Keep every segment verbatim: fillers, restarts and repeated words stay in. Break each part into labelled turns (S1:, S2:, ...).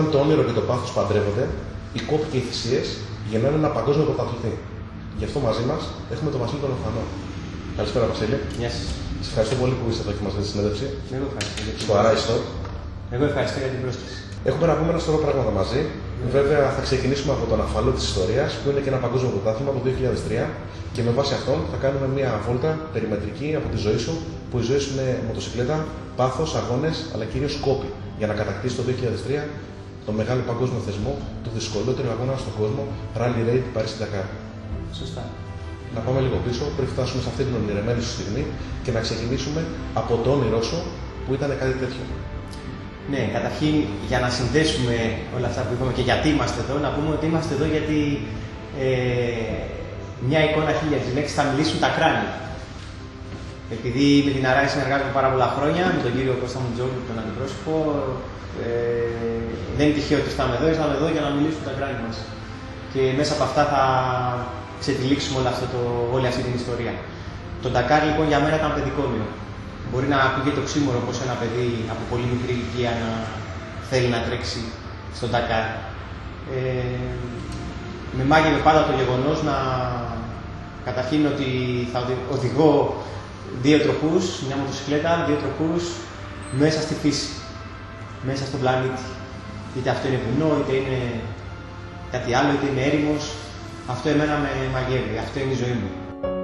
S1: το όνειρο και το πάθος παντρεύονται, οι κόποι και οι θυσίες γεννάνε ένα παγκόσμιο πρωταθλητή. Γι' αυτό μαζί μας έχουμε τον Βασίλη τον Οφανό. Καλησπέρα, Βασίλη.
S2: Γεια σας.
S1: Σας ευχαριστώ πολύ που είστε εδώ και μας δίνετε τη συνέντευξη.
S2: Εγώ ευχαριστώ.
S1: Στο Αράιστο.
S2: Εγώ ευχαριστώ για την πρόσκληση.
S1: Έχουμε να πούμε ένα σωρό πράγματα μαζί. Mm. Βέβαια, θα ξεκινήσουμε από τον αφαλό της ιστορίας, που είναι και ένα παγκόσμιο πρωτάθλημα από το δύο χιλιάδες τρία. Και με βάση αυτόν θα κάνουμε μια βόλτα περιμετρική από τη ζωή σου, που η ζωή σου είναι μοτοσυκλέτα, πάθος, αγώνες, αλλά κυρίως κόπη, για να κατακτήσει το δύο χιλιάδες τρία το μεγάλο παγκόσμιο θεσμό του δυσκολότερου αγώνα στον κόσμο, Rally Raid Paris-Dakar.
S2: Σωστά.
S1: Να πάμε λίγο πίσω πριν φτάσουμε σε αυτή την ονειρεμένη σου στιγμή και να ξεκινήσουμε από το όνειρό σου που ήταν κάτι τέτοιο.
S2: Ναι, καταρχήν για να συνδέσουμε όλα αυτά που είπαμε και γιατί είμαστε εδώ, να πούμε ότι είμαστε εδώ γιατί ε, μια εικόνα χίλια λέξεις θα μιλήσουν τα κράνη. Επειδή με την Αράη συνεργάζομαι πάρα πολλά χρόνια, με τον κύριο Κώστα Μουτζόγλου, τον αντιπρόσωπο, ε, δεν είναι τυχαίο ότι ήρθαμε εδώ, ήρθαμε εδώ για να μιλήσουν τα κράνη μας. Και μέσα από αυτά θα ξετυλίξουμε όλο αυτό το, όλη αυτή την ιστορία. Το Dakar λοιπόν για μένα ήταν παιδικό όνειρο. Μπορεί να ακούγεται οξύμορο πως ένα παιδί από πολύ μικρή ηλικία να θέλει να τρέξει στον Dakar. Ε, με μάγευε πάντα το γεγονός να καταρχήν ότι θα οδηγώ δύο τροχούς, μια μοτοσυκλέτα, δύο τροχούς μέσα στη φύση, μέσα στον πλανήτη. Είτε αυτό είναι βουνό, είτε είναι κάτι άλλο, είτε είναι έρημος. Αυτό εμένα με μαγεύει, αυτό είναι η ζωή μου.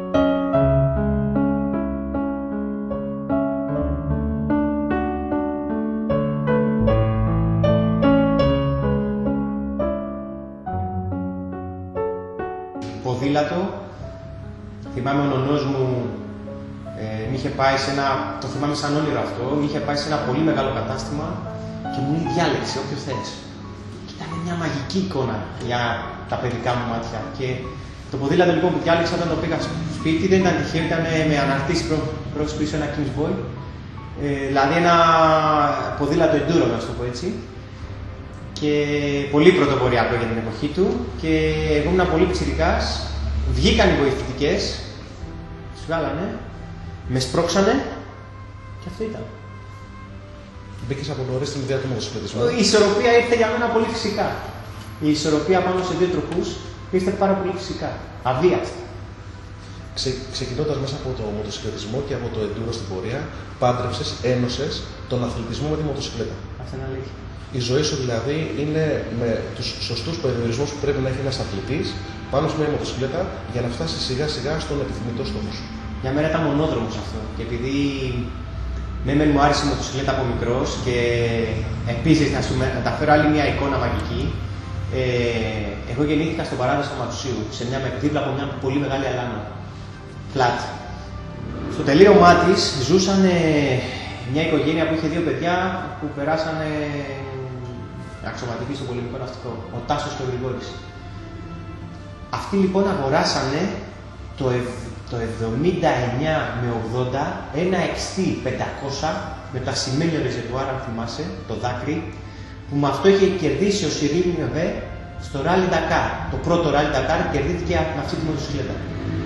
S2: Ποδήλατο, θυμάμαι ο νονός μου ε, μ' είχε πάει σε ένα, το θυμάμαι σαν όνειρο αυτό, μ' είχε πάει σε ένα πολύ μεγάλο κατάστημα και μου λέει διάλεξε όποιο θες. Και ήταν μια μαγική εικόνα για τα παιδικά μου μάτια. Και το ποδήλατο λοιπόν που διάλεξα όταν το πήγα στο σπίτι δεν ήταν τυχαίο, ήταν με αναρτήσει προς πίσω ένα Kings Boy. Ε, δηλαδή ένα ποδήλατο enduro, να το πω έτσι. Και πολύ πρωτοποριακό για την εποχή του. Και εγώ ήμουν πολύ πιτσιρικάς. Βγήκαν οι βοηθητικές, τους βγάλανε, με σπρώξανε και αυτό ήταν.
S1: Μπήκες από νωρίς στην ιδέα του μοτοσυκλετισμού.
S2: Η ισορροπία ήρθε για μένα πολύ φυσικά. Η ισορροπία πάνω σε δύο τροχούς ήρθε πάρα πολύ φυσικά. Αβίαστα.
S1: Ξε, ξεκινώντας μέσα από το μοτοσυκλετισμό και από το enduro στην πορεία, πάντρεψες, ένωσες τον αθλητισμό με τη μοτοσυκλέτα.
S2: Αυτό είναι αλήθεια.
S1: Η ζωή σου δηλαδή είναι με τους σωστούς περιορισμούς που πρέπει να έχει ένας αθλητής πάνω σε μια μοτοσυκλέτα για να φτάσει σιγά σιγά στον επιθυμητό στόχο σου. Για
S2: μένα ήταν μονόδρομος αυτό. Και επειδή ναι, μεν μου άρεσε η μοτοσυκλέτα από μικρός και επίσης να σου μεταφέρω άλλη μια εικόνα μαγική. Ε, εγώ γεννήθηκα στον παράδεισο Ματσουσίου, σε μια, δίπλα από μια πολύ μεγάλη αλάνα. Φλάτ. Στο τελείωμά της ζούσαν ε, μια οικογένεια που είχε δύο παιδιά που περάσανε αξιωματικοί στο πολεμικό ναυτικό, ο Τάσος και ο Γρηγόρης. Αυτοί λοιπόν αγοράσανε το, ευ, το εβδομήντα εννιά με ογδόντα ένα εξ τι πεντακόσια με το ασημένιο ρεζετουάρ, αν θυμάσαι, το δάκρυ, που με αυτό είχε κερδίσει ο Σιρίλ Μεβέ στο Rally Dakar. Το πρώτο Rally Dakar κερδίθηκε με αυτή τη μοτοσυκλέτα.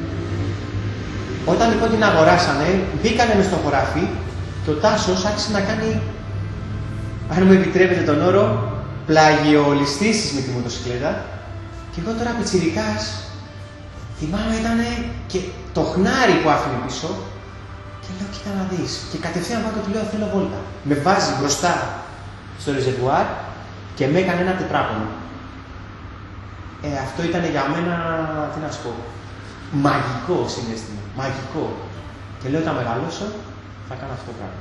S2: Όταν λοιπόν την αγοράσανε, μπήκανε μες στο χωράφι και ο Τάσος άρχισε να κάνει, αν μου επιτρέπετε τον όρο, πλαγιολιστήσεις με τη μοτοσυκλέτα. Και εγώ τώρα πιτσιρικάς, θυμάμαι ήτανε και το χνάρι που άφηνε πίσω και λέω κοίτα να δεις. Και κατευθείαν πάω και του λέω θέλω βόλτα. Με βάζει μπροστά στο ρεζερβουάρ και με έκανε ένα τετράγωνο. Ε, αυτό ήταν για μένα, τι να σου πω, μαγικό συναίσθημα, μαγικό. Και λέω όταν μεγαλώσω θα κάνω αυτό το πράγμα.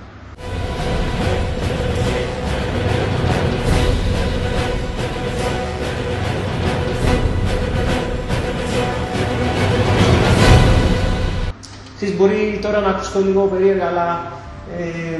S2: Ξέρεις, μπορεί τώρα να ακουστώ λίγο περίεργα, αλλά ε,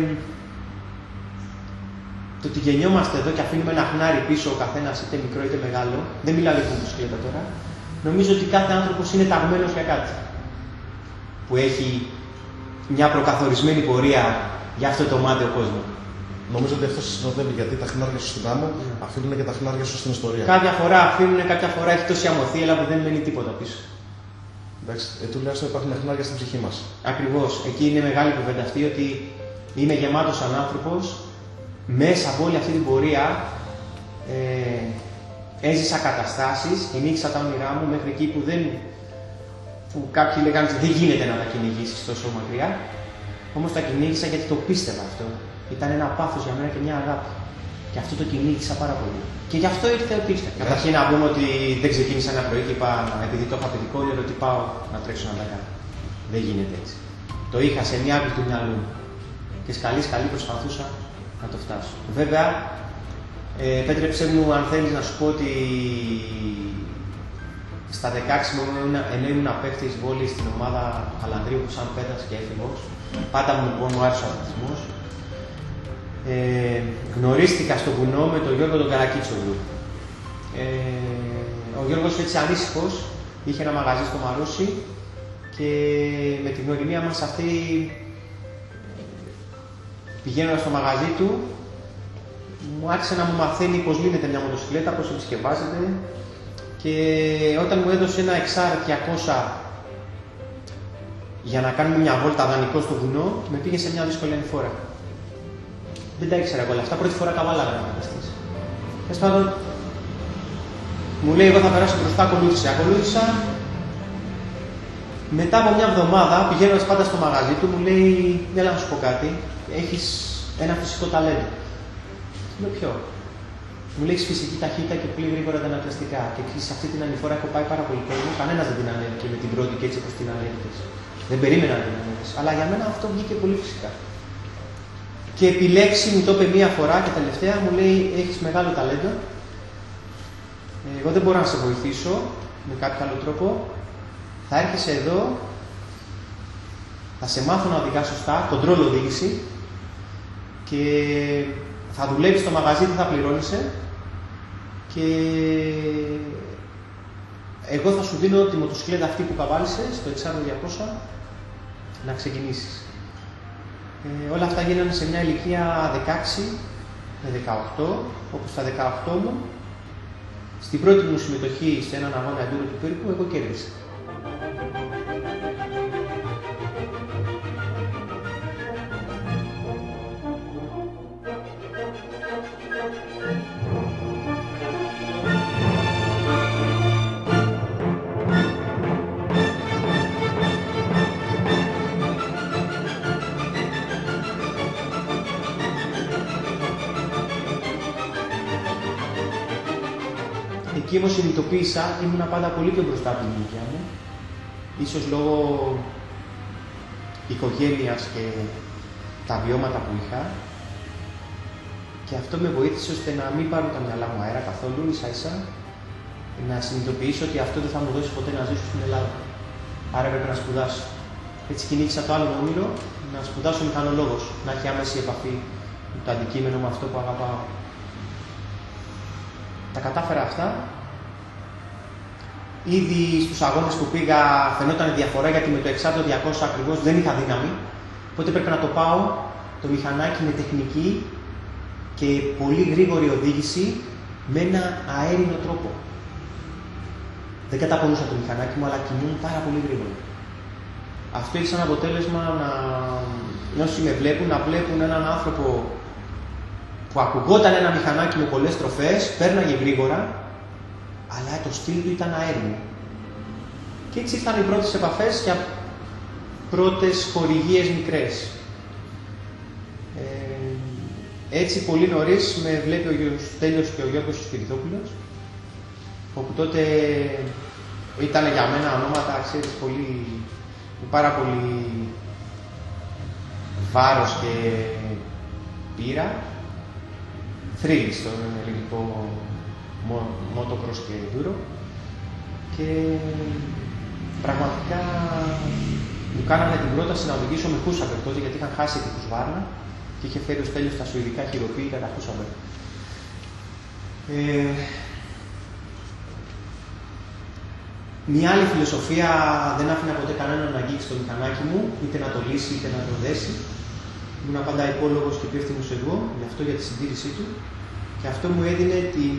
S2: το ότι γεννιόμαστε εδώ και αφήνουμε ένα χνάρι πίσω ο καθένας, είτε μικρό είτε μεγάλο, δεν μιλάω για την μοτοσυκλέτα τώρα, νομίζω ότι κάθε άνθρωπος είναι ταγμένος για κάτι. Που έχει μια προκαθορισμένη πορεία για αυτό το μάταιο κόσμο.
S1: Νομίζω ότι αυτό συνοδεύει γιατί τα χνάρια σου στην άμμο mm. αφήνουν και τα χνάρια σου στην ιστορία.
S2: Κάποια φορά αφήνουν, κάποια φορά έχει τόση αμοθή, αλλά που δεν μένει τίποτα πίσω.
S1: Εντάξει, ε, τουλάχιστον υπάρχουν χνάρια στην ψυχή μας.
S2: Ακριβώς. Εκεί είναι μεγάλη κουβέντα αυτή ότι είμαι γεμάτος σαν άνθρωπος. Μέσα από όλη αυτή την πορεία Ε, έζησα καταστάσεις, κυνήγησα τα όνειρά μου μέχρι εκεί που, δεν, που κάποιοι λέγανε ότι δεν γίνεται να τα κυνηγήσεις τόσο μακριά. Όμως τα κυνήγησα γιατί το πίστευα αυτό. Ήταν ένα πάθος για μένα και μια αγάπη. Και αυτό το κυνήγησα πάρα πολύ. Και γι' αυτό ήρθε ο ήρθε. Yeah. Καταρχήν να πούμε ότι δεν ξεκίνησα ένα πρωί και είπα, επειδή το είχα παιδικό όνειρο, ότι πάω να τρέξω να τα κάνω. Δεν γίνεται έτσι. Το είχα σε μια άκρη του μυαλού μου. Και σκαλή σκαλή προσπαθούσα να το φτάσω. Βέβαια, ε, επέτρεψέ μου, αν θέλεις, να σου πω ότι στα δεκαέξι μου ενώ ήμουν παίκτης βόλεϊ στην ομάδα Χαλανδρίου που σαν πέτας και έφηβος. Πάντα μου, λοιπόν, μου άρεσε ο αθλητισμός. Ε, γνωρίστηκα στο βουνό με τον Γιώργο τον Καρακίτσογλου. Ε, ο Γιώργος έτσι ανήσυχος είχε ένα μαγαζί στο Μαρούσι και με την γνωριμία μας αυτή, πηγαίνοντας στο μαγαζί του, μου άρχισε να μου μαθαίνει πώς λύνεται μια μοτοσυκλέτα, πώς επισκευάζεται, και όταν μου έδωσε ένα εξ αρ διακόσια για να κάνουμε μια βόλτα δανεικό στο βουνό, με πήγε σε μια δύσκολη ανηφόρα. Δεν τα ήξερα εγώ όλα αυτά, πρώτη φορά καβάλαγα να φανταστείς. Τέλος πάντων, μου λέει: εγώ θα περάσω μπροστά, ακολούθησε. Ακολούθησα. Μετά από μια εβδομάδα, πηγαίνοντας πάντα στο μαγαζί του, μου λέει: έλα να σου πω κάτι, έχεις ένα φυσικό ταλέντο. Του λέω: ποιο? Μου λέει: έχεις φυσική ταχύτητα και πολύ γρήγορα τα αναγκαστικά. Και σε αυτή την ανηφόρα έχω πάει πάρα πολύ κόσμο. Κανένας δεν την ανέβηκε με την πρώτη και έτσι όπως την ανέβηκες. Δεν περίμενα να την ανέβηκες. Αλλά για μένα αυτό βγήκε πολύ φυσικά. Και επιλέξει, μου το είπε μία φορά και τελευταία, μου λέει: έχεις μεγάλο ταλέντο. Εγώ δεν μπορώ να σε βοηθήσω με κάποιο άλλο τρόπο. Θα έρχεσαι εδώ, θα σε μάθω να οδηγάς σωστά, κοντρόλ οδήγηση, και θα δουλεύεις στο μαγαζί, τι θα πληρώνεσαι, και εγώ θα σου δίνω τη μοτοσυκλέτα αυτή που καβάλισες, το εξ αρ διακόσια, να ξεκινήσεις. Ε, όλα αυτά γίνανε σε μια ηλικία δεκαέξι με δεκαοκτώ, όπου στα δεκαοκτώ μου, στην πρώτη μου συμμετοχή σε έναν αγώνα εντούρο του πύργου, εγώ κέρδισα. Εκεί όμως συνειδητοποίησα, ήμουνα πάντα πολύ πιο μπροστά από την ηλικία μου, ίσως λόγω οικογένειας και τα βιώματα που είχα, και αυτό με βοήθησε ώστε να μην πάρουν τα μυαλά μου αέρα καθόλου, ίσα ίσα, να συνειδητοποιήσω ότι αυτό δεν θα μου δώσει ποτέ να ζήσω στην Ελλάδα. Άρα έπρεπε να σπουδάσω. Έτσι κυνήγησα το άλλο μου όνειρο, να σπουδάσω μηχανολόγος, να έχει άμεση επαφή με το αντικείμενο, με αυτό που αγαπάω. Τα κατάφερα αυτά. Ήδη στους αγώνες που πήγα φαινόταν διαφορά, γιατί με το εξ αρ διακόσια ακριβώς δεν είχα δύναμη. Οπότε πρέπει να το πάω το μηχανάκι με τεχνική και πολύ γρήγορη οδήγηση με ένα αέρινο τρόπο. Δεν καταπονούσα το μηχανάκι μου, αλλά κινούμουν πάρα πολύ γρήγορα. Αυτό έχει σαν αποτέλεσμα να, όσοι με βλέπουν, να βλέπουν έναν άνθρωπο που ακουγόταν ένα μηχανάκι με πολλές στροφές, πέρναγε γρήγορα, αλλά το στυλ του ήταν αέρινο. Και έτσι ήρθαν οι πρώτες επαφές για πρώτες χορηγίες μικρές. Ε, έτσι πολύ νωρίς με βλέπει ο Στέλιος και ο Γιώργος Σπυριδόπουλος, όπου τότε ήταν για μένα ονόματα, ξέρεις, πολύ, πάρα πολύ βάρος και πείρα. Θρύλη στον ελληνικό motocross και enduro, και πραγματικά μου κάνανε την πρόταση να οδηγήσω με Χούσαμπερ τότε, γιατί είχαν χάσει τη Husqvarna και είχε φέρει ο Στέλιος στα σουηδικά χειροποίητα τα Χούσαμπερ. Ε, μια άλλη φιλοσοφία δεν άφηνα ποτέ κανέναν να αγγίξει το μηχανάκι μου, είτε να το λύσει είτε να το δέσει. Ήμουν πάντα υπόλογος και υπεύθυνος εγώ, γι' αυτό, για τη συντήρησή του. Και αυτό μου έδινε την,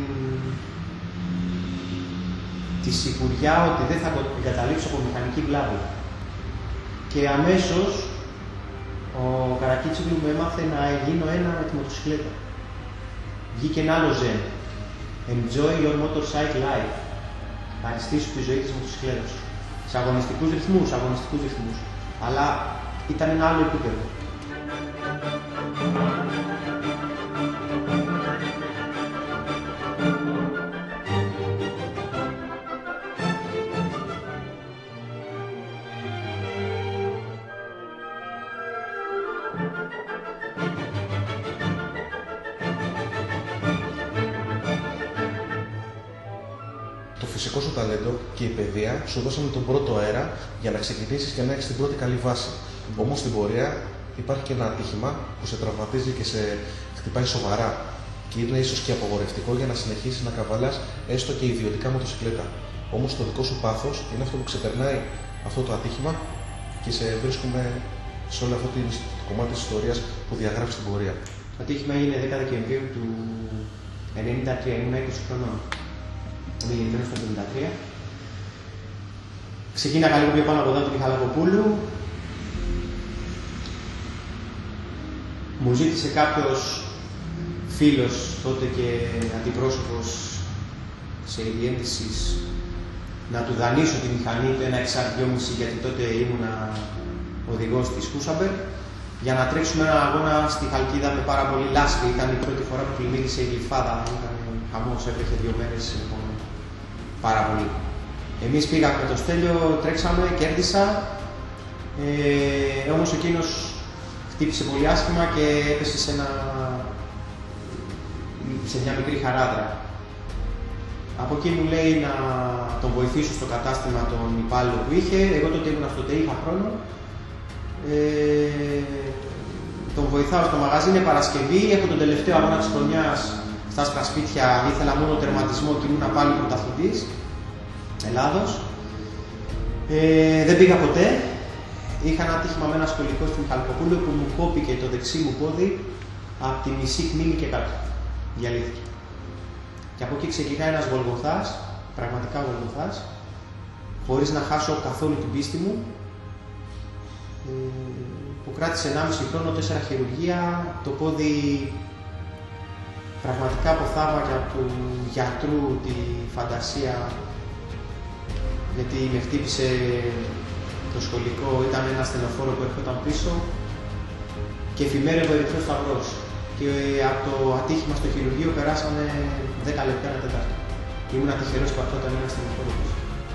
S2: τη σιγουριά ότι δεν θα εγκαταλείψω από μηχανική βλάβη. Και αμέσως ο Καρακίτσογλου μου έμαθε να γίνω ένα με τη μοτοσυκλέτα. Βγήκε ένα άλλο ζεν. Enjoy your motorcycle life. Ευχαριστήσου τη ζωή της μοτοσυκλέτας. Σε αγωνιστικούς ρυθμούς, αγωνιστικούς ρυθμούς. Αλλά ήταν ένα άλλο επίπεδο.
S1: Το φυσικό σου ταλέντο και η παιδεία σου δώσανε τον πρώτο αέρα για να ξεκινήσεις και να έχεις την πρώτη καλή βάση. Όμως στην πορεία υπάρχει και ένα ατύχημα που σε τραυματίζει και σε χτυπάει σοβαρά και είναι ίσως και απαγορευτικό για να συνεχίσεις να καβαλάς έστω και ιδιωτικά μοτοσυκλέτα. Όμως το δικό σου πάθος είναι αυτό που ξεπερνάει αυτό το ατύχημα και σε βρίσκουμε σε όλο αυτό το κομμάτι της ιστορίας που διαγράφει στην πορεία.
S2: Το ατύχημα είναι δέκα Δεκεμβρίου του ενενήντα τρία, ήμουν είκοσι χρονών. Είμαι γεννημένος το εβδομήντα τρία. Ξεκίναγα λίγο πιο πάνω από εδώ του Μιχαλακοπούλου. Μου ζήτησε κάποιος φίλος τότε και αντιπρόσωπος σε διεύθυνσης να του δανείσω τη μηχανή του ένα εξ αρ δυόμισι, γιατί τότε ήμουνα οδηγός της Χούσαμπερ, για να τρέξουμε έναν αγώνα στη Χαλκίδα με πάρα πολύ λάσπη. Ήταν η πρώτη φορά που πλημμύρισε η Γλυφάδα. Ήταν χαμός, έτρεχε δύο μέρες, λοιπόν, πάρα πολύ. Εμείς πήγαμε με το Στέλιο, τρέξαμε, κέρδισα, ε, όμως εκείνος χτύπησε πολύ άσχημα και έπεσε σε, ένα, σε μια μικρή χαράδρα. Από εκεί μου λέει να τον βοηθήσω στο κατάστημα τον υπάλληλο που είχε. Εγώ τότε ήμουν αυτοτέ, είχα χρόνο. Ε, τον βοηθάω στο μαγαζί, είναι Παρασκευή, έχω τον τελευταίο αγώνα της χρονιάς στα άσπρα σπίτια, ήθελα μόνο τερματισμό και ήμουν πάλι πρωταθλητής Ελλάδος. Ε, δεν πήγα ποτέ. Είχα ένα ατύχημα με ένα σχολικό στη Μιχαλακοπούλου που μου κόπηκε το δεξί μου πόδι από τη μισή κνήμη και κάτω. Διαλύθηκε. Και από εκεί ξεκινάει ένας Γολγοθάς, πραγματικά Γολγοθάς, χωρίς να χάσω καθόλου την πίστη μου, που κράτησε ενάμιση χρόνο, τέσσερα χειρουργία, το πόδι πραγματικά από θαύματα του γιατρού, τη φαντασία, γιατί με χτύπησε το σχολικό, ήταν ένα στενοφόρο που έρχονταν πίσω και εφημέρευε ο Ερυθρός Σταυρός. Και από το ατύχημα στο χειρουργείο περάσανε δέκα λεπτά, ένα τέταρτο. Ήμουν τυχερός που αυτό ήταν ένα στενοφόρο πίσω.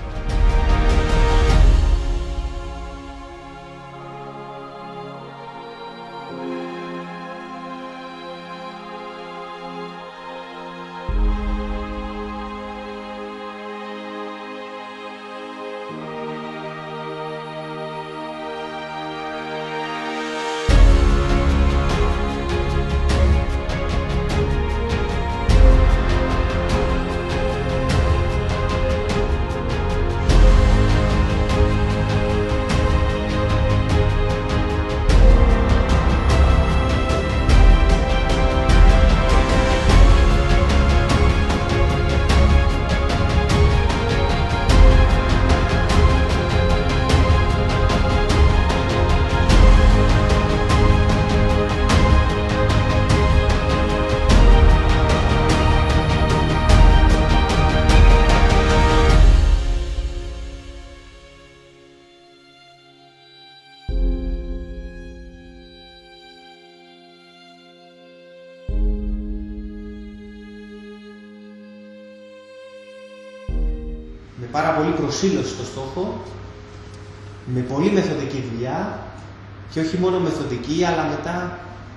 S2: Με πάρα πολύ προσήλωση στο στόχο, με πολύ μεθοδική δουλειά και όχι μόνο μεθοδική, αλλά μετά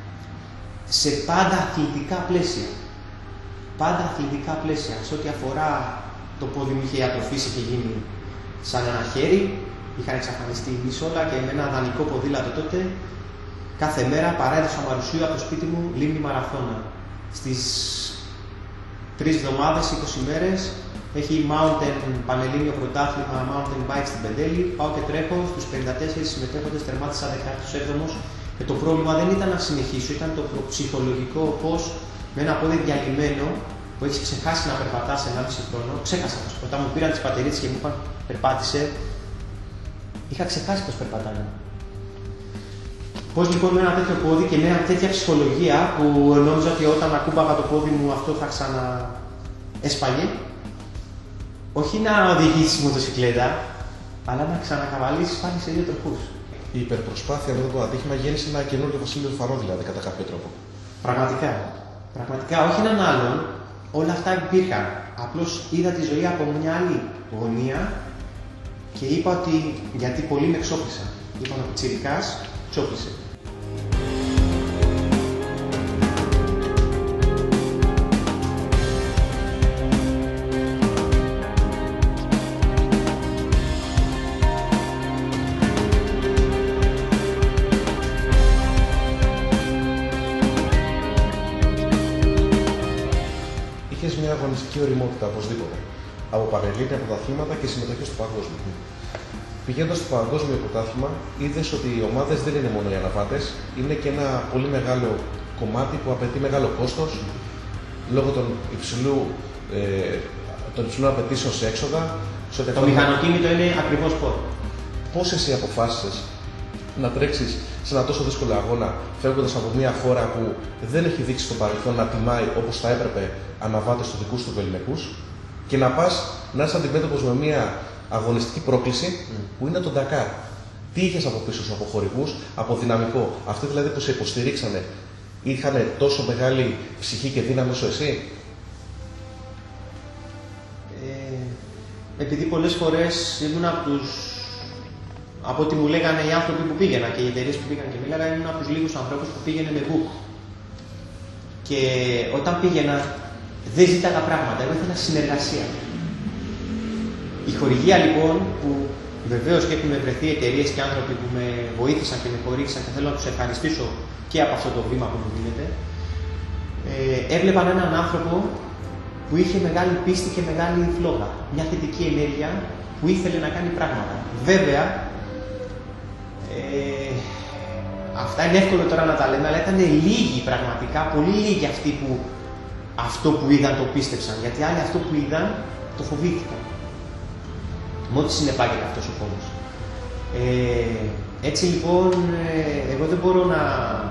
S2: σε πάντα αθλητικά πλαίσια. Πάντα αθλητικά πλαίσια. Σε ό,τι αφορά το πόδι μου είχε ατροφήσει, είχε γίνει σαν ένα χέρι, είχαν εξαφανιστεί οι όλα και με ένα δανεικό ποδήλατο τότε κάθε μέρα παρέδωσα Μαρουσίου από το σπίτι μου Λίμνη Μαραθώνα. Στις τρεις εβδομάδες, είκοσι μέρες, έχει mountain πανελλήνιο πρωτάθλημα mountain bike στην Πεντέλη. Πάω και τρέχω στους πενήντα τέσσερις συμμετέχοντες, τερμάτισα δεκαεπτά έβδομος. Και το πρόβλημα δεν ήταν να συνεχίσω, ήταν το ψυχολογικό πώς με ένα πόδι διαλυμένο που έχει ξεχάσει να περπατάς ενάμιση χρόνο. Ξέχασα πώς. Όταν μου πήραν τις πατερίτες και μου είπαν περπάτησε, είχα ξεχάσει πώς περπατάνε. Πώς λοιπόν με ένα τέτοιο πόδι και με μια τέτοια ψυχολογία που νόμιζα ότι όταν ακούμπαγα το πόδι μου αυτό θα ξανά έσπαγε, όχι να οδηγήσεις μοτοσυκλέτα, αλλά να ξανακαβαλήσεις πάλι σε δύο τροχούς.
S1: Η υπερπροσπάθεια με το ατύχημα γέννησε ένα καινούριο Βασίλειο Φαρό, δηλαδή, κατά κάποιο τρόπο.
S2: Πραγματικά. Πραγματικά, όχι έναν άλλον, όλα αυτά υπήρχαν. Απλώς είδα τη ζωή από μια άλλη γωνία και είπα ότι γιατί πολλοί με ξόπλησαν. Είπαν ότι τσιρικάς ξόπλησε.
S1: Είχες μια αγωνιστική ωριμότητα οπωσδήποτε. Από πανελλήνια πρωταθλήματα και συμμετοχή στο παγκόσμιο. Πηγαίνοντας στο παγκόσμιο πρωτάθλημα, είδες ότι οι ομάδες δεν είναι μόνο οι αναβάτες, είναι και ένα πολύ μεγάλο κομμάτι που απαιτεί μεγάλο κόστος λόγω των, υψηλού, ε, των υψηλών απαιτήσεων σε έξοδα. Σε
S2: το μηχανοκίνητο είναι ακριβώς πόρο.
S1: Πώς εσύ αποφάσισες να τρέξεις σε ένα τόσο δύσκολο αγώνα, φεύγοντας από μια χώρα που δεν έχει δείξει στο παρελθόν να τιμάει όπως θα έπρεπε αναβάτες του δικούς του ελληνικούς, και να πας να είσαι αντιμέτωπος με μια αγωνιστική πρόκληση mm. που είναι το Ντακάρ. Τι είχες από πίσω σου, από χορηγούς, από δυναμικό? Αυτοί δηλαδή που σε υποστηρίξανε, είχαν τόσο μεγάλη ψυχή και δύναμη όσο εσύ?
S2: Ε, επειδή πολλές φορές ήμουν από τους, από ό,τι μου λέγανε οι άνθρωποι που πήγαιναν και οι εταιρείες που πήγαν και μίλαγα, ήμουν από τους λίγους ανθρώπους που πήγαινε με book. Και όταν πήγαινα, δεν ζήταγα πράγματα, εγώ ήθελα συνεργασία. Η χορηγία λοιπόν, που βεβαίως και έχουν βρεθεί εταιρείες και άνθρωποι που με βοήθησαν και με χορήγησαν και θέλω να τους ευχαριστήσω και από αυτό το βήμα που μου δίνεται, ε, έβλεπαν έναν άνθρωπο που είχε μεγάλη πίστη και μεγάλη φλόγα. Μια θετική ενέργεια που ήθελε να κάνει πράγματα. Βέβαια, ε, αυτά είναι εύκολο τώρα να τα λέμε, αλλά ήταν λίγοι πραγματικά, πολύ λίγοι αυτοί που αυτό που είδαν το πίστεψαν. Γιατί άλλοι αυτό που είδαν το φοβήθηκαν. Με ό,τι συνεπάγεται αυτός ο φόβος. Ε, έτσι λοιπόν, ε, εγώ δεν μπορώ να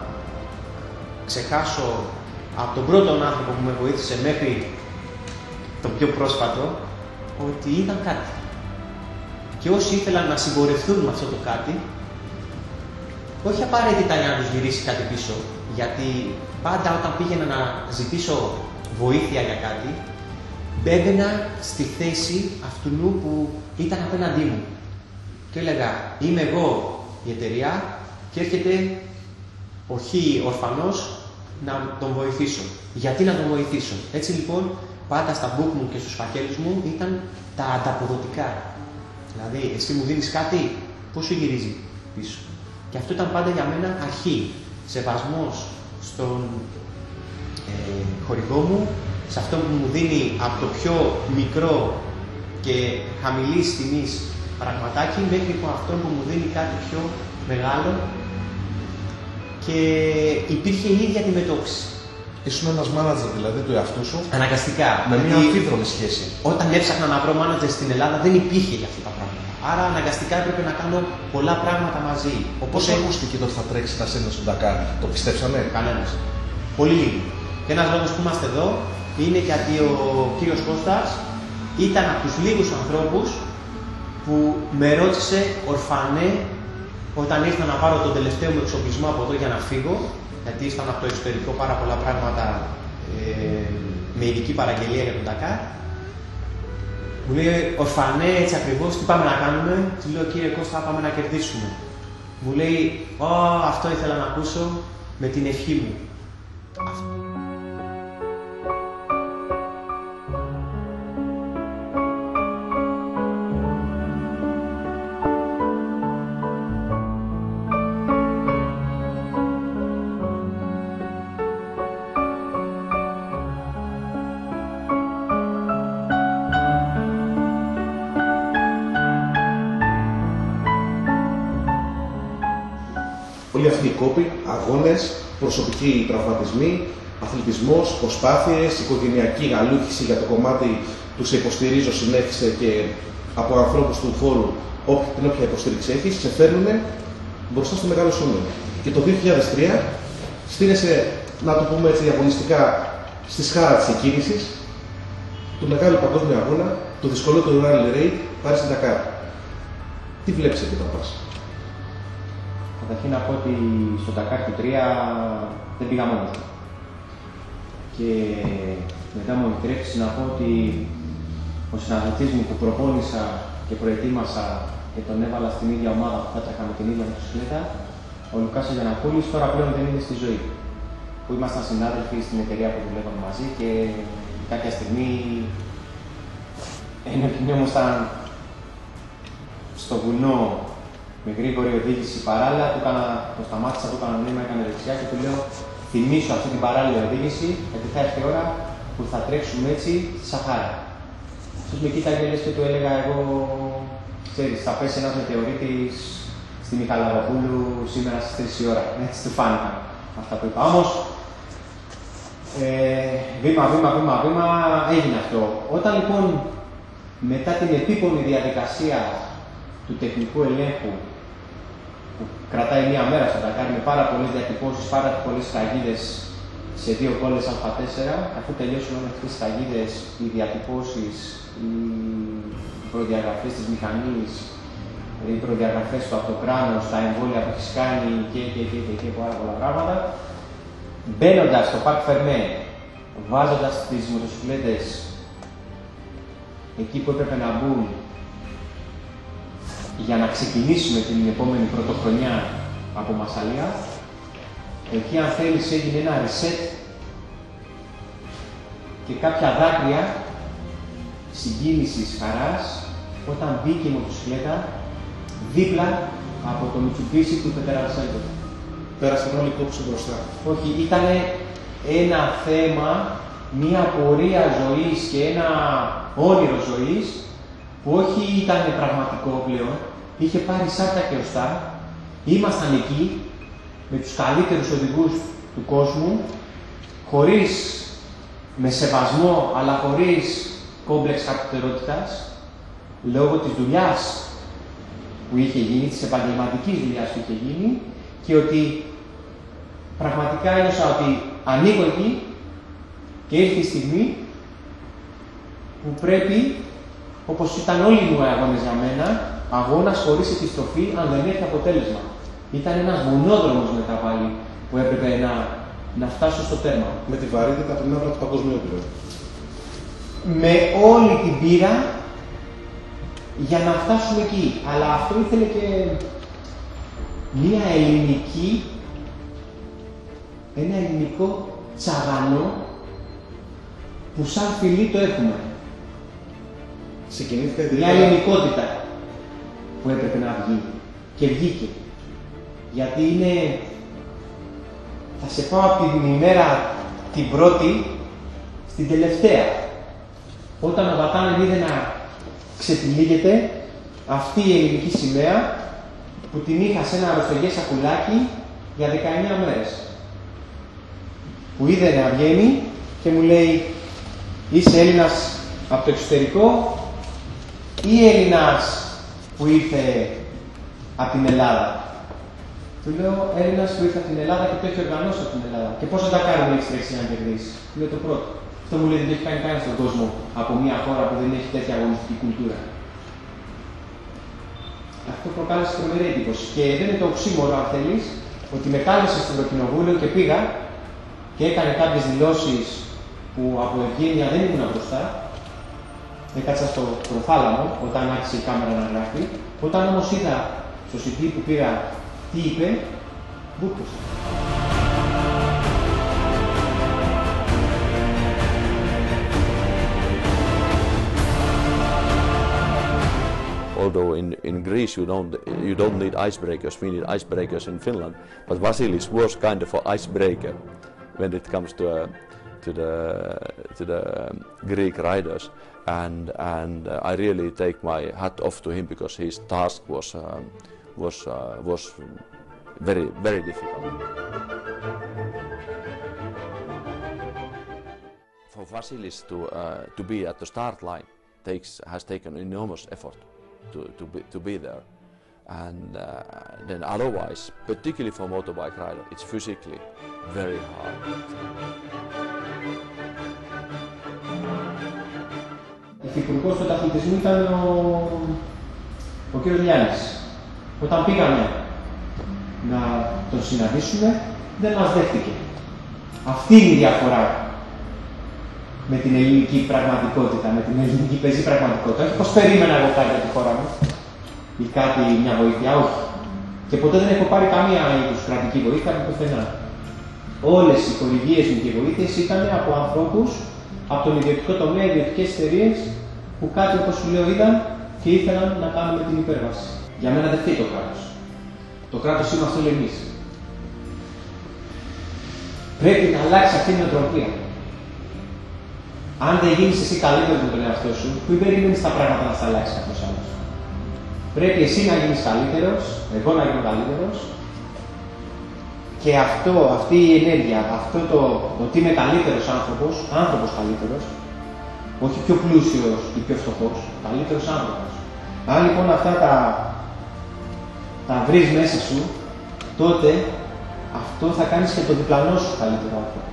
S2: ξεχάσω από τον πρώτο άνθρωπο που με βοήθησε μέχρι το πιο πρόσφατο, ότι είδαν κάτι. Και όσοι ήθελαν να συμπορευτούν με αυτό το κάτι, όχι απαραίτητα για να τους γυρίσει κάτι πίσω, γιατί πάντα όταν πήγαινα να ζητήσω βοήθεια για κάτι, μπαίναινα στη θέση αυτού που ήταν απέναντί μου. Και έλεγα, είμαι εγώ η εταιρεία και έρχεται ο Χ ορφανός να τον βοηθήσω. Γιατί να τον βοηθήσω? Έτσι λοιπόν, πάντα στα book μου και στους φακέλους μου ήταν τα ανταποδοτικά. Δηλαδή, εσύ μου δίνεις κάτι, πώς σου γυρίζει πίσω? Και αυτό ήταν πάντα για μένα αρχή. Σεβασμός στον ε, χορηγό μου, σε αυτό που μου δίνει από το πιο μικρό και χαμηλής τιμής πραγματάκι μέχρι από αυτό που μου δίνει κάτι πιο μεγάλο, και υπήρχε η ίδια αντιμετώπιση.
S1: Ήσουν ένας μάνατζερ δηλαδή του εαυτού σου.
S2: Αναγκαστικά.
S1: Με μια αμφίδρομη σχέση.
S2: Όταν έψαχνα να βρω μάνατζερ στην Ελλάδα δεν υπήρχε για αυτά τα πράγματα. Άρα αναγκαστικά έπρεπε να κάνω πολλά πράγματα μαζί.
S1: Πώς ακούστηκε το ότι θα τρέξει να σέρνει στον Ντακάρ? Το πιστέψανε?
S2: Κανένας. Πολύ λίγο. Και ένας λόγος που είμαστε εδώ είναι γιατί ο κύριος Κώστας ήταν από τους λίγους ανθρώπους που με ρώτησε ορφανέ όταν ήρθα να πάρω τον τελευταίο μου εξοπλισμό από εδώ για να φύγω, γιατί ήρθαν από το εξωτερικό πάρα πολλά πράγματα ε, με ειδική παραγγελία για τον Ντακάρ. Μου λέει, ορφανέ, έτσι ακριβώς, τι πάμε να κάνουμε? Του λέω, κύριε Κώστα, πάμε να κερδίσουμε. Μου λέει, Ω, αυτό ήθελα να ακούσω με την ευχή μου. Αυτό.
S1: Όλοι αυτοί οι κόποι, αγώνες, προσωπικοί τραυματισμοί, αθλητισμός, προσπάθειες, οικογενειακή γαλούχηση για το κομμάτι του σε υποστηρίζω, συνέχισε και από ανθρώπους του χώρου, την όποια υποστήριξη έχεις, σε φέρνουν μπροστά στο μεγάλο σώμα. Και το δύο χιλιάδες τρία στείνεσαι, να το πούμε έτσι αγωνιστικά, στη σχάρα της εκκίνησης του μεγάλου παγκόσμιου αγώνα, το δυσκολότερο rally raid, πάρει στην Dakar. Τι βλέπεις εκεί όταν πας?
S2: Καταρχήν να πω ότι στο Dakar του τρία δεν πήγα μόνος μου. Και μετά μου επιτρέψει να πω ότι ο συναδελφής μου που προπόνησα και προετοίμασα και τον έβαλα στην ίδια ομάδα που θα τρέχα με την ίδια μοτοσυκλέτα, ο Λουκάς Γιαννακούλης, τώρα πλέον δεν είναι στη ζωή. Που ήμασταν συνάδελφοι στην εταιρεία που δουλεύαμε μαζί και κάποια στιγμή ενώ κινούμασταν στο βουνό με γρήγορη οδήγηση παράλληλα, του έκανα, το σταμάτησα, του έκανα νήμα, έκανε δεξιά και του λέω: θυμίσω αυτή την παράλληλη οδήγηση, γιατί θα έρθει η ώρα που θα τρέξουμε έτσι στη Σαχάρα. Αυτός με κοίταγε λες και του έλεγα: εγώ, ξέρεις, θα πέσει ένας μετεωρίτης στη Μιχαλαροπούλου σήμερα στις τρεις η ώρα. Έτσι του φάνηκαν αυτά που είπα. Όμως, ε, βήμα, βήμα, βήμα, βήμα, έγινε αυτό. Όταν λοιπόν μετά την επίπονη διαδικασία του τεχνικού ελέγχου που κρατάει μία μέρα στο Dakar με πάρα πολλές διατυπώσεις, πάρα πολλές φραγίδες σε δύο κόλλες Α τέσσερα, αφού τελειώσουν όλες αυτές τις φραγίδες, οι διατυπώσεις, οι προδιαγραφές της μηχανής, οι προδιαγραφές του από το κράνος, τα εμβόλια που έχεις κάνει και, και, και, και, και πάρα πολλά πράγματα, μπαίνοντας στο Parc Fermé, βάζοντας τις μοτοσυκλέτες εκεί που έπρεπε να μπουν για να ξεκινήσουμε την επόμενη πρωτοχρονιά από Μασσαλία, εκεί αν θέλεις έγινε ένα reset και κάποια δάκρυα συγκίνησης, χαράς, όταν μπήκε η μοτοσυκλέτα δίπλα από το Mitsubishi του Πετραρσέντο.
S1: Πέρασαν όλοι οι κόψοι μπροστά.
S2: Όχι, ήταν ένα θέμα, μία πορεία ζωής και ένα όνειρο ζωής που όχι ήταν πραγματικό πλέον, είχε πάρει σάρκα και οστά, ήμασταν εκεί με τους καλύτερους οδηγούς του κόσμου, χωρίς, με σεβασμό, αλλά χωρίς κόμπλεξ χαρτιτερότητας, λόγω της δουλειάς που είχε γίνει, της επαγγελματικής δουλειάς που είχε γίνει και ότι πραγματικά ένιωσα ότι ανοίγω εκεί και ήρθε η στιγμή που πρέπει, όπως ήταν όλοι μου οι αγώνες για μένα, αγώνας χωρίς επιστροφή αν δεν έχει αποτέλεσμα. Ήταν ένας μονόδρομος μετά πάλι που έπρεπε να, να φτάσω στο τέρμα.
S1: Με τη βαρύτητα από την άβρα του παγκοσμίου πλέον.
S2: Με όλη την πείρα για να φτάσουμε εκεί. Αλλά αυτό ήθελε και μία ελληνική, ένα ελληνικό τσαγανό που σαν φιλί το έχουμε.
S1: Συγκινήθηκα
S2: μια ελληνικότητα που έπρεπε να βγει και βγήκε. Γιατί είναι, θα σε πάω από την ημέρα την πρώτη στην τελευταία. Όταν ο Βατάνεν είδε να ξετυλίγεται αυτή η ελληνική σημαία που την είχα σε ένα αεροστογές σακουλάκι για δεκαεννιά μέρες. Που είδε να βγαίνει και μου λέει: είσαι Έλληνας από το εξωτερικό ή Έλληνας που ήρθε από την Ελλάδα? Του λέω: Έλληνας που ήρθε από την Ελλάδα και το έχει οργανώσει από την Ελλάδα. Και πώς θα τα κάνουμε έχεις τρέξει να κερδίσει? Του λέω: το πρώτο. Αυτό μου λέει: δεν το έχει κάνει κανένα στον κόσμο από μια χώρα που δεν έχει τέτοια αγωνιστική κουλτούρα. Αυτό προκάλεσε τρομερή εντύπωση. Και δεν είναι το οξύμορο, αν θέλεις, ότι με κάλεσε στο Ευρωκοινοβούλιο και πήγα και έκανε κάποιες δηλώσεις που από ευγένεια δεν ήμουν μπροστά. Έκατσα στο προθάλαμο όταν άρχισε η κάμερα να γράφει. Όταν όμως είδα στο σι ντι που πήρα τι είπε, βούρκωσα.
S3: Although in, in Greece you don't, you don't need icebreakers, we need icebreakers in Finland. But Vasilis was kind of an icebreaker when it comes to, uh, to the, to the um, Greek riders. And, and uh, I really take my hat off to him because his task was, um, was, uh, was very, very difficult. For Vasilis to, uh, to be at the start line takes, has taken enormous effort. To, to, be, to be there, and uh, then otherwise, particularly for motorbike rider, it's physically very hard.
S2: υφυπουργός του αθλητισμού ήταν ο, ο κ. Λιάννης. Όταν πήγαμε να τον συναντήσουμε, δεν μας δέχτηκε. Αυτή είναι η διαφορά με την ελληνική πραγματικότητα, με την ελληνική πεζή πραγματικότητα. Όχι πως περίμενα εγώ κάτι για τη χώρα μου ή κάτι, μια βοήθεια, όχι. Και ποτέ δεν έχω πάρει καμία είδους κρατική βοήθεια από πουθενά. Όλες οι χορηγίες μου και οι βοήθειες ήταν από ανθρώπους από τον ιδιωτικό τομέα, ιδιωτικές εταιρείες που κάτι όπως σου λέω είδαν και ήθελαν να κάνουμε την υπέρβαση. Για μένα δεν φταίει το κράτος. Το κράτος είμαστε όλοι εμείς. Πρέπει να αλλάξει αυτή η νοοτροπία. Αν δεν γίνεις εσύ καλύτερος με τον εαυτό σου, μην περιμένεις τα πράγματα να στα αλλάξει κάποιος άλλος. Πρέπει εσύ να γίνεις καλύτερος, εγώ να γίνω καλύτερος. Και αυτό, αυτή η ενέργεια, αυτό το ότι είμαι καλύτερος άνθρωπος, άνθρωπος καλύτερος, όχι πιο πλούσιος ή πιο φτωχός, καλύτερος άνθρωπος. Αν λοιπόν αυτά τα, τα βρεις μέσα σου, τότε αυτό θα κάνεις και το διπλανό σου καλύτερο άνθρωπο.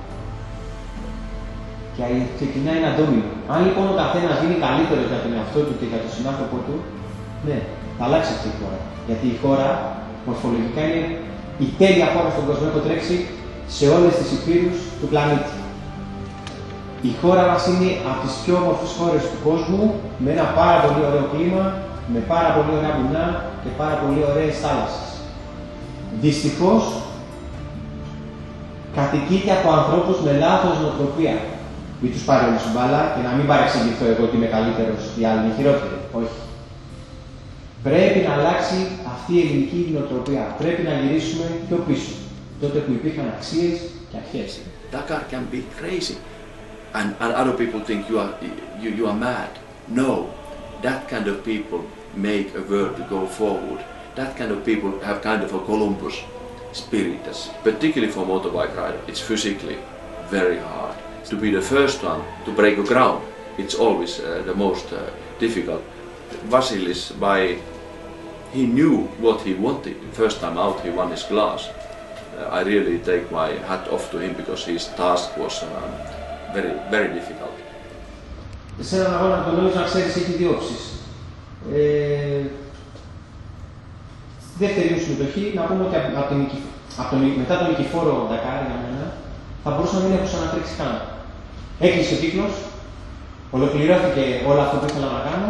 S2: Και ξεκινάει ένα ντόμινο. Αν λοιπόν ο καθένας γίνει καλύτερος για τον εαυτό του και για τον συνάνθρωπό του, ναι, θα αλλάξει αυτή η χώρα. Γιατί η χώρα μορφολογικά είναι η τέλεια χώρα στον κόσμο. Έχω τρέξει σε όλες τις υπήρους του πλανήτη. Η χώρα μας είναι από τις πιο όμορφες χώρες του κόσμου, με ένα πάρα πολύ ωραίο κλίμα, με πάρα πολύ ωραία βουνά και πάρα πολύ ωραίες θάλασσες. Δυστυχώς, κατοικείται από ανθρώπους με λάθος νοοτροπία. Μην τους πάρει όλη σου μπάλα και να μην παρεξηγηθώ εγώ ότι είμαι καλύτερος, οι άλλοι είναι χειρότεροι. Όχι. Πρέπει να αλλάξει αυτή η ελληνική νοοτροπία. Πρέπει να γυρίσουμε πιο πίσω. Τότε που υπήρχαν αξίες και αρχές.
S4: Dakar can be crazy. And, and other people think you are, you, you are mad. No. That kind of people make a world to go forward. That kind of people have kind of a Columbus spirit. Particularly for motorbike rider, it's physically very hard. To be the first one to break a ground, it's always uh, the most uh, difficult. Vasilis, by he knew what he wanted. First time out, he won his class. Uh, I really take my hat off to him because his task was uh, very, very difficult.
S2: Σε έναν αγώνα που τον όλος να ξέρεις έχει δύο όψεις. Ε, στη δεύτερη μου συμμετοχή, να πούμε ότι από την, από τον, μετά τον νικηφόρο Dakar για μένα, θα μπορούσα να μην έχω ξανατρέξει καν. Έκλεισε ο κύκλος, ολοκληρώθηκε όλο αυτό που ήθελα να κάνω.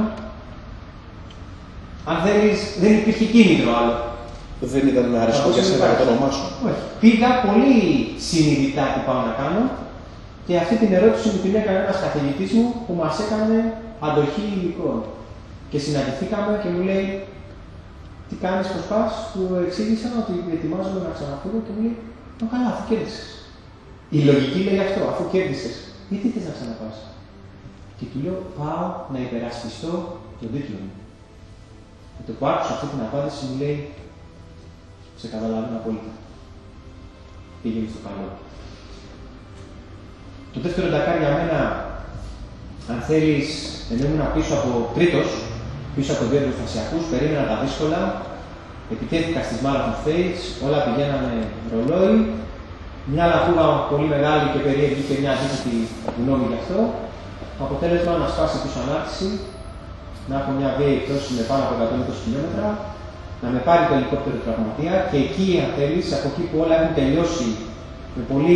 S2: Αν θέλεις, δεν υπήρχε κίνητρο άλλο.
S1: Δεν ήταν αριστό για σένα να το ονομάσω.
S2: Όχι. Πήγα πολύ συνειδητά τι πάω να κάνω και αυτή την ερώτηση μου την έκανε ένας καθηγητής μου που μας έκανε αντοχή υλικών. Και συναντηθήκαμε και μου λέει, τι κάνεις, πώς πας, του εξήγησα ότι ετοιμάζομαι να ξαναφύγω και μου λέει, μα καλά, αφού κέρδισες. Η λογική λέει αυτό, αφού κέρδισες, γιατί θες να ξαναπάς. Και του λέω, πάω να υπερασπιστώ τον τίτλο μου. Και το που άκουσα αυτή την απάντηση μου λέει, σε καταλαβαίνω απόλυτα. Πήγαινε στο καλό. Το δεύτερο Dakar για μένα, αν θέλεις, ενώ ήμουν πίσω από τρίτος, πίσω από δύο εργοστασιακούς, περίμενα τα δύσκολα, επιτέθηκα στις Marathon Stage, όλα πηγαίνανε ρολόι, μια λαχούγα πολύ μεγάλη και περίεργη και μια αντίθετη γνώμη γι' αυτό. Αποτέλεσμα να σπάσει πίσω ανάρτηση, να έχω μια βίαιη πτώση με πάνω από εκατόν είκοσι χιλιόμετρα, να με πάρει το ελικόπτερο τραυματία και εκεί, αν θέλεις, από εκεί που όλα έχουν τελειώσει με πολύ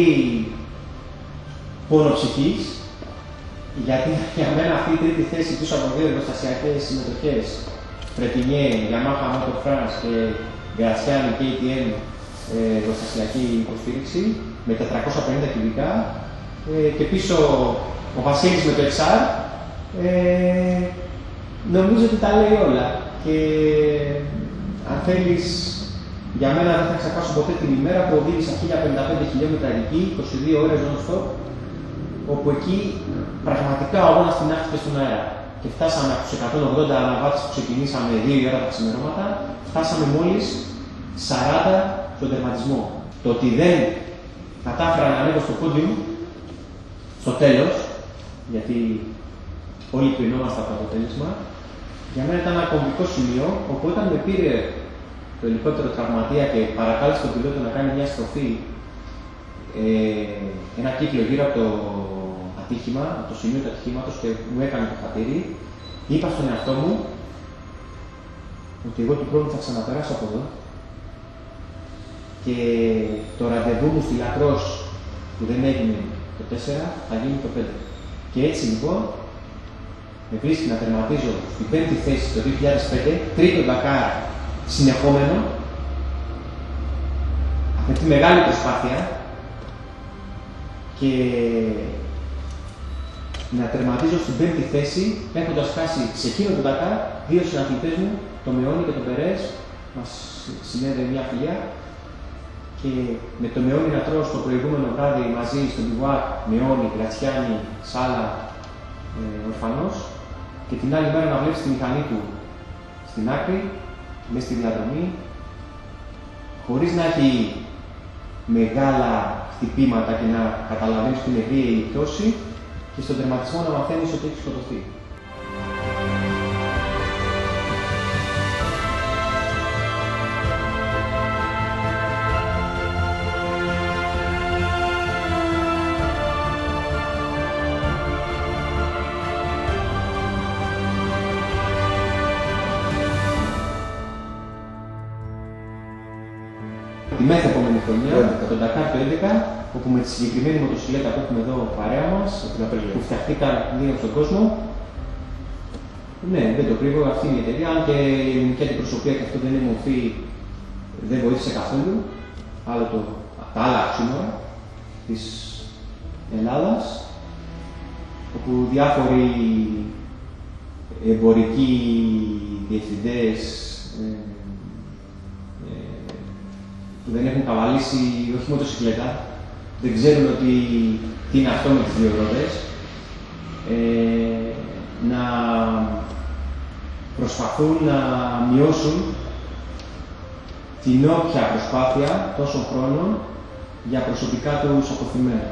S2: πόνο ψυχής, γιατί για μένα αυτή η τρίτη θέση πίσω από δύο εργοστασιακές συμμετοχές, Πρετινιέ, Yamaha Motor France και Graziani κέι τι εμ εργοστασιακή υποστήριξη, με τετρακόσια πενήντα κυβικά, ε, και πίσω ο Βασίλης με το εξ αρ, ε, νομίζω ότι τα λέει όλα. Και αν θέλεις, για μένα δεν θα ξεχάσω ποτέ την ημέρα που οδήγησα χίλια πενήντα πέντε χιλιόμετρα εκεί, είκοσι δύο ώρες non-stop, όπου εκεί πραγματικά ο αγώνας τεινάχθηκε στον αέρα. Και φτάσαμε από τους εκατόν ογδόντα αναβάτες που ξεκινήσαμε δύο η ώρα τα ξημερώματα, φτάσαμε μόλις σαράντα στον τερματισμό. Το ότι δεν κατάφερα να ανέβω στο πόντιου, στο τέλος, γιατί όλοι κρινόμαστε από το αποτέλεσμα, για μένα ήταν ένα κομβικό σημείο, όπου όταν με πήρε το ελικόπτερο τραυματία και παρακάλεσε τον πιλότο να κάνει μια στροφή, ε, ένα κύκλο γύρω από το ατύχημα, από το σημείο του ατυχήματος και μου έκανε το χατήρι, είπα στον εαυτό μου ότι εγώ του χρόνου θα ξαναπεράσω από εδώ και το ραντεβού μου στη Λακρός που δεν έγινε το τέσσερα θα γίνει το πέντε. Και έτσι λοιπόν με βρίσκει να τερματίζω στην πέμπτη θέση το δύο χιλιάδες πέντε, τρίτο Ντακάρ συνεχόμενο, με τη μεγάλη προσπάθεια και να τερματίζω στην πέμπτη θέση, έχοντας χάσει σε εκείνο το Ντακάρ δύο συναθλητές μου, τον Μεώνη και τον Περές, μας συνέδεε μια φιλιά και με τον Μεώνη να τρώω στο προηγούμενο βράδυ μαζί στον Μπιβουάκ, Μεώνη, Γρατσιάνη, Σάλα, ε, Ορφανός και την άλλη μέρα να βλέπεις τη μηχανή του στην άκρη, μέσα στη διαδρομή, χωρίς να έχει μεγάλα χτυπήματα και να καταλαβαίνεις την ευβίαιη η πτώση και στον τερματισμό να μαθαίνεις ότι έχει σκοτωθεί. Τη μεθεπόμενη χρονιά, yeah. τον Ντακάρ το έντεκα, όπου με τη συγκεκριμένη μοτοσυκλέτα που έχουμε εδώ παρέα μας, που φτιαχτήκαν δύο στον κόσμο. Ναι, δεν το κρύβω, αυτή είναι η εταιρεία. Αν και η ελληνική αντιπροσωπεία και αυτό δεν είναι μορφή, δεν βοήθησε καθόλου. Άλλο το, τα άλλα σύνορα της Ελλάδας, όπου διάφοροι εμπορικοί διευθυντές που δεν έχουν καβαλήσει όχι μοτοσυκλέτα, δεν ξέρουν ότι τι είναι αυτό με τις δύο ρόδες, ε, να προσπαθούν να μειώσουν την όποια προσπάθεια τόσων χρόνων για προσωπικά τους αποθυμένα.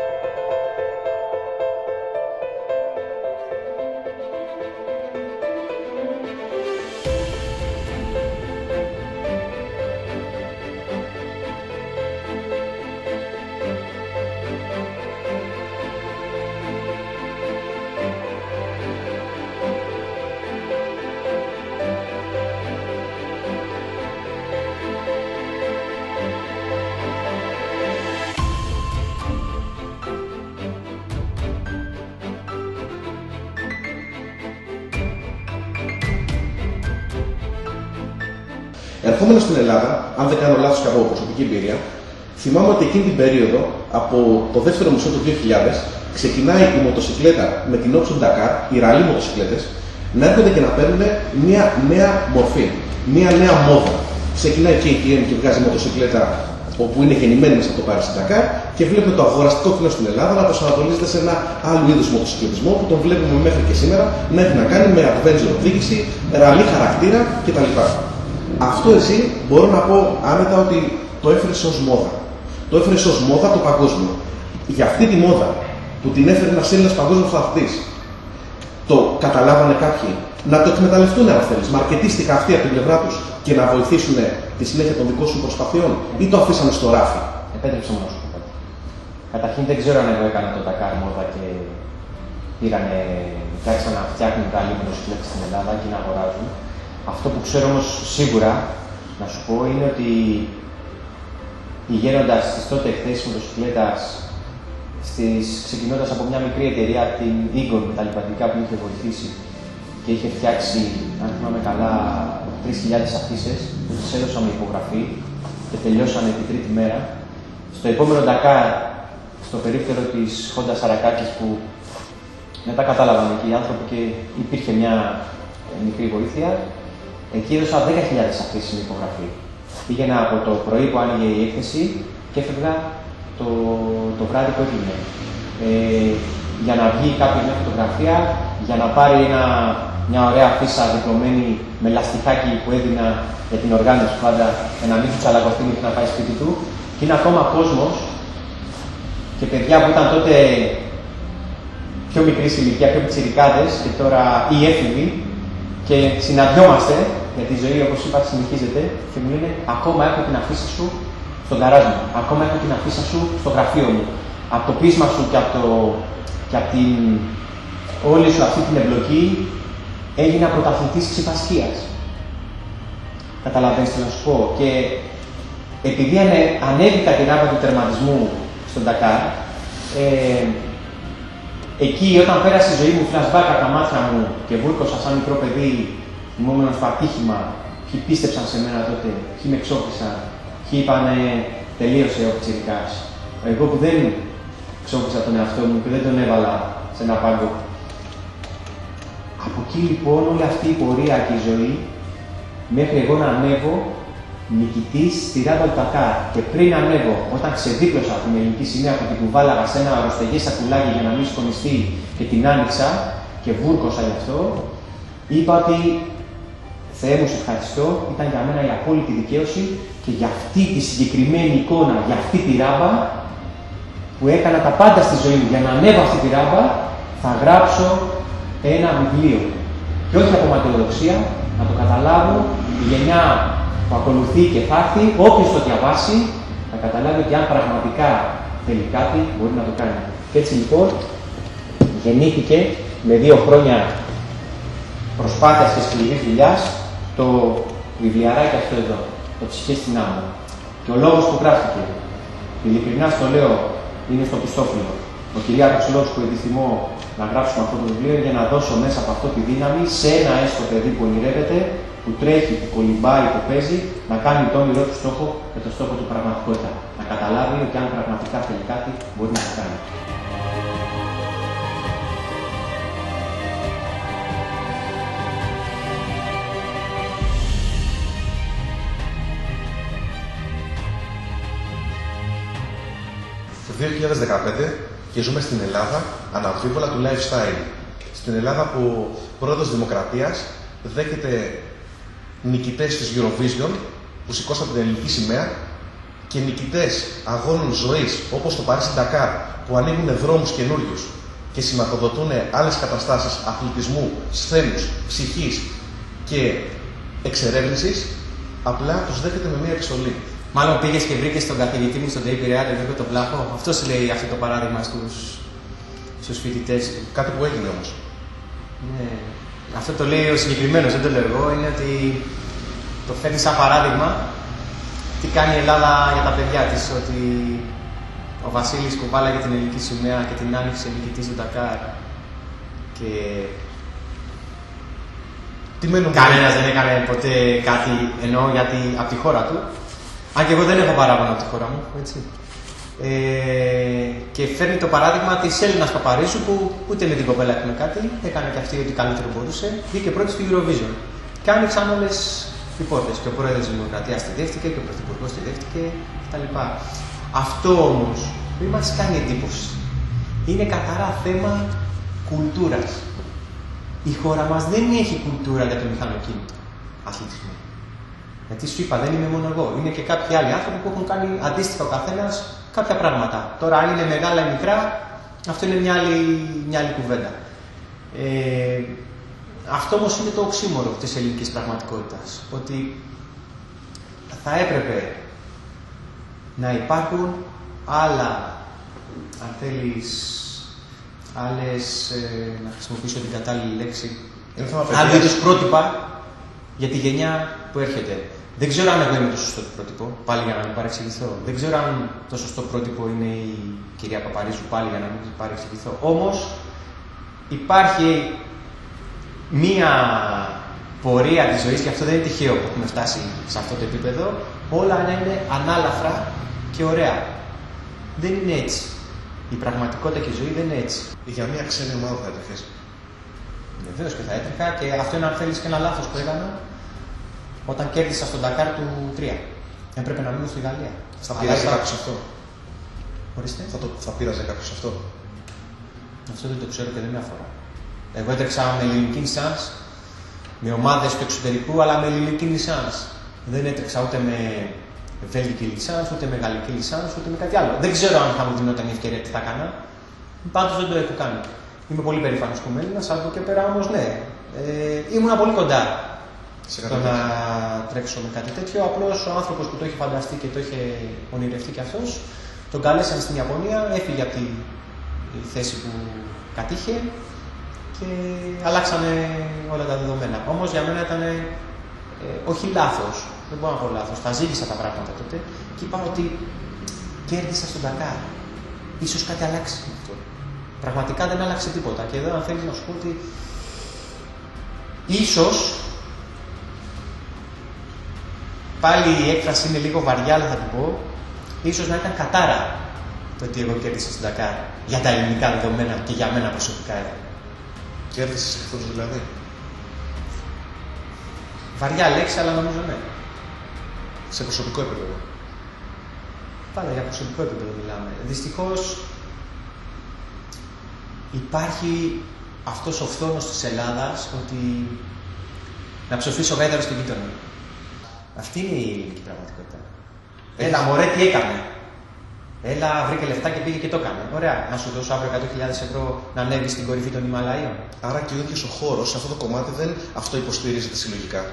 S1: Ερχόμενος στην Ελλάδα, αν δεν κάνω λάθος και από προσωπική εμπειρία, θυμάμαι ότι εκείνη την περίοδο, από το δεύτερο μισό του δύο χιλιάδες, ξεκινάει η μοτοσυκλέτα με την όψη Dakar, οι ραλί μοτοσυκλέτες, να έρχονται και να παίρνουν μια νέα μορφή, μια νέα μόδα. Ξεκινάει και η κέι τι εμ και βγάζει μοτοσυκλέτα όπου είναι γεννημένη μέσα από το Paris Dakar και βλέπουμε το αγοραστικό κοινό στην Ελλάδα να προσανατολίζεται σε ένα άλλο είδος μοτοσυκλετισμό που τον βλέπουμε μέχρι και σήμερα να έχει να κάνει με adventure οδήγηση, ραλί χαρακτήρα κτλ. Αυτό εσύ μπορώ να πω άνετα ότι το έφερες ως μόδα. Το έφερες ως μόδα το παγκόσμιο. Για αυτή τη μόδα που την έφερε ένας Έλληνας παγκόσμιος αθλητής, το καταλάβανε κάποιοι να το εκμεταλλευτούν αν θέλεις, μαρκετίστηκα αυτοί από την πλευρά τους και να βοηθήσουν τη συνέχεια των δικών σου προσπαθειών ή το αφήσανε στο ράφι.
S2: Επέτρεψε μου να σου πω κάτι. Καταρχήν δεν ξέρω αν εγώ έκανα το Dakar μόδα και πήγανε, άρχισαν να φτιάχνουν τα άλλη μοτοσυκλέτες στην Ελλάδα και να αγοράζουν. Αυτό που ξέρω όμως σίγουρα να σου πω είναι ότι πηγαίνοντας στις τότε εκθέσεις μοτοσυκλέτας, ξεκινώντας από μια μικρή εταιρεία, την Egon, τα λιπαντικά που είχε βοηθήσει και είχε φτιάξει, αν θυμάμαι καλά, τρεις χιλιάδες αφίσες που τις έδωσαν με υπογραφή και τελειώσανε την τρίτη μέρα. Στο επόμενο Dakar, στο περίπτερο της Honda Σαρακάκης που μετά κατάλαβαν και οι άνθρωποι και υπήρχε μια μικρή βοήθεια, εκεί έδωσα δέκα χιλιάδες αφήσεις με υπογραφή. Πήγαινα από το πρωί που άνοιγε η έκθεση και έφευγα το, το βράδυ που έκλεινε. Ε, για να βγει κάποιος μια φωτογραφία, για να πάρει ένα, μια ωραία αφίσα διπλωμένη με λαστιχάκι που έδινα για την οργάνωση πάντα, για να μην του τσαλακωθεί μέχρι να πάει σπίτι του. Και είναι ακόμα κόσμος και παιδιά που ήταν τότε πιο μικρή ηλικία, πιο πιτσιρικάδες και τώρα οι έφηβοι και συναντιόμαστε, γιατί η ζωή όπως είπα συνεχίζεται και μου λένε ακόμα έχω την αφίσα σου στον καράζ μου, ακόμα έχω την αφίσα σου στο γραφείο μου. Από το πείσμα σου και από το και από την όλη σου αυτή την εμπλοκή έγινα πρωταθλητής ξηφασχίας. Καταλαβαίνεις τι να σου πω. Και επειδή ανε, ανέβηκα τη ράμπα του τερματισμού στον Ντακάρ, ε, εκεί όταν πέρασε η ζωή μου flashback από τα μάτια μου και βούρκωσα σαν μικρό παιδί, θυμόμενος στο ατύχημα, ποιοι πίστεψαν σε μένα τότε, ποιοι με ξόφισαν, ποιοι είπανε τελείωσε ο πιτσιρικάς. Εγώ που δεν ξόφισα τον εαυτό μου και δεν τον έβαλα σε ένα πάγκο. Από εκεί λοιπόν όλη αυτή η πορεία και η ζωή, μέχρι εγώ να ανέβω νικητής στη ράμπα του Ντακάρ. Και πριν ανέβω, όταν ξεδίπλωσα την ελληνική σημαία που την κουβάλαγα σε ένα αεροστεγές σακουλάκι για να μην σκονιστεί και την άνοιξα και βούρκωσα γι' αυτό, είπα ότι Θεέ μου, σε ευχαριστώ, ήταν για μένα η απόλυτη δικαίωση και για αυτή τη συγκεκριμένη εικόνα, για αυτή τη ράμπα που έκανα τα πάντα στη ζωή μου για να ανέβω αυτή τη ράμπα, θα γράψω ένα βιβλίο. Και όχι από ματαιοδοξία, να το καταλάβω η γενιά που ακολουθεί και θα έρθει, όποιος το διαβάσει, θα καταλάβει ότι αν πραγματικά θέλει κάτι, μπορεί να το κάνει. Και έτσι λοιπόν, γεννήθηκε με δύο χρόνια προσπάθειας και σκληρής δουλειάς το βιβλιαράκι αυτό εδώ, το «Ψυχές στην άμμο». Και ο λόγος που γράφτηκε, ειλικρινά στο λέω, είναι στο πιστόφυλλο. Ο κυριάρχος λόγος που επιθυμώ να γράψουμε αυτό το βιβλίο είναι για να δώσω μέσα από αυτό τη δύναμη σε ένα έστω παιδί που ονειρεύεται, που τρέχει, που κολυμπάει, που παίζει, να κάνει το όνειρό του στόχο και το στόχο του πραγματικότητα. Να καταλάβει ότι αν πραγματικά θέλει κάτι, μπορεί να το κάνει.
S1: Το δύο χιλιάδες δεκαπέντε και ζούμε στην Ελλάδα αναμφίβολα του lifestyle. Στην Ελλάδα που ο πρόεδρος Δημοκρατίας δέχεται νικητές της Eurovision που σηκώσαν την ελληνική σημαία και νικητές αγώνων ζωής όπως το Παρίσι-Ντακάρ που ανοίγουν δρόμους καινούριους και σηματοδοτούν άλλες καταστάσεις αθλητισμού, σθένους, ψυχής και εξερεύνησης, απλά τους δέχεται με μία επιστολή.
S2: Μάλλον πήγες και βρήκες τον καθηγητή μου στον ΤΕΙ Πειραιά, τον Γιώργο τον Βλάχο. Αυτός λέει αυτό το παράδειγμα στους, στους φοιτητές του.
S1: Κάτι που έγινε όμως.
S2: Ναι. Αυτό το λέει ο συγκεκριμένος, δεν το λέω εγώ, είναι ότι το φέρνει σαν παράδειγμα τι κάνει η Ελλάδα για τα παιδιά της. Ότι ο Βασίλης κουβάλαγε την ελληνική σημαία και την άνοιξε νικητής του Ντακάρ. Και κανένας δεν έκανε ποτέ κάτι εννοώ γιατί από τη χώρα του. Αν και εγώ δεν έχω παράπονο από τη χώρα μου, έτσι. Ε, και φέρνει το παράδειγμα της Έλληνας Παπαρίζου που ούτε με την κοπέλα έκανε κάτι, έκανε και αυτή ό,τι καλύτερο μπορούσε, βγήκε πρώτη στη Eurovision. Και άνοιξαν όλες οι πόρτες. Και ο πρόεδρος της Δημοκρατίας τη δέχτηκε και ο πρωθυπουργός τη δέχτηκε κτλ. Αυτό όμως δεν μας κάνει εντύπωση. Είναι καθαρά θέμα κουλτούρας. Η χώρα μας δεν έχει κουλτούρα για το μηχανοκίνητο αθλητισμό. Γιατί σου είπα, δεν είμαι μόνο εγώ. Είναι και κάποιοι άλλοι άνθρωποι που έχουν κάνει αντίστοιχα ο καθένας κάποια πράγματα. Τώρα, αν είναι μεγάλα ή μικρά, αυτό είναι μια άλλη, μια άλλη κουβέντα. Ε, αυτό όμως είναι το οξύμορο της ελληνικής πραγματικότητας. Ότι θα έπρεπε να υπάρχουν άλλα, αν θέλεις, άλλες, ε, να χρησιμοποιήσω την κατάλληλη λέξη, άλλου είδους πρότυπα για τη γενιά που έρχεται. Δεν ξέρω αν εγώ είμαι το σωστό πρότυπο, πάλι για να μην παρεξηγηθώ. Δεν ξέρω αν το σωστό πρότυπο είναι η κυρία Παπαρίζου, πάλι για να μην παρεξηγηθώ. Όμως υπάρχει μία πορεία της ζωής, και αυτό δεν είναι τυχαίο που έχουμε φτάσει σε αυτό το επίπεδο, όλα να είναι ανάλαφρα και ωραία. Δεν είναι έτσι. Η πραγματικότητα και η ζωή δεν είναι έτσι.
S1: Για μία ξένη ομάδα θα έτρεχες.
S2: Βεβαίως και θα έτρεχα, και αυτό είναι, αν θέλεις, και ένα λάθος που έκανα όταν κέρδισα στον Ντακάρ του τρία. Έπρεπε να μείνω στη Γαλλία.
S1: Θα πειράζει κάποιος αυτό.
S2: Ορίστε.
S1: Θα, το, θα πειράζει κάποιος αυτό.
S2: Αυτό δεν το ξέρω και δεν με αφορά. Εγώ έτρεξα με ελληνική λισάνς, με ομάδες του εξωτερικού, αλλά με ελληνική λισάνς. Δεν έτρεξα ούτε με βέλγικη λισάνς, ούτε με γαλλική λισάνς, ούτε με κάτι άλλο. Δεν ξέρω αν θα μου δινόταν η ευκαιρία τι θα έκανα. Πάντως δεν το έχω κάνει. Είμαι πολύ περήφανος που είμαι Έλληνας, από εκεί πέρα όμως ναι. Ε, ήμουνα πολύ κοντά στο να τρέξω με κάτι τέτοιο. Απλώς ο άνθρωπος που το είχε φανταστεί και το είχε ονειρευτεί κι αυτός, τον καλέσαν στην Ιαπωνία, έφυγε από τη θέση που κατήχε και αλλάξανε όλα τα δεδομένα. Όμως για μένα ήταν ε, όχι λάθος, δεν μπορώ να πω λάθος, τα ζήγησα τα πράγματα τότε και είπα ότι κέρδισα στον Ντακάρ. Ίσως κάτι αλλάξει με αυτό. Πραγματικά δεν άλλαξε τίποτα. Και εδώ αν θέλεις να σου πω ότι ίσως, πάλι η έκφραση είναι λίγο βαριά, αλλά θα την πω, ίσως να ήταν κατάρα το ότι εγώ κέρδισα στον Ντακάρ για τα ελληνικά δεδομένα και για μένα προσωπικά.
S1: Κέρδισες εχθρούς δηλαδή?
S2: Βαριά λέξη, αλλά νομίζω ναι.
S1: Σε προσωπικό επίπεδο?
S2: Πάντα για προσωπικό επίπεδο μιλάμε. Δυστυχώς υπάρχει αυτός ο φθόνος της Ελλάδας ότι να ψοφήσει ο γάιδαρος στην γείτονα. Αυτή είναι η ελληνική πραγματικότητα. Έλα μωρέ, τι έκανε. Έλα, βρήκε λεφτά και πήγε και το έκανε. Ωραία, να σου δώσω αύριο εκατό χιλιάδες ευρώ να ανέβει στην κορυφή των Ιμαλαίων.
S1: Άρα και ο ίδιος ο χώρος, σε αυτό το κομμάτι δεν αυτό υποστηρίζεται συλλογικά.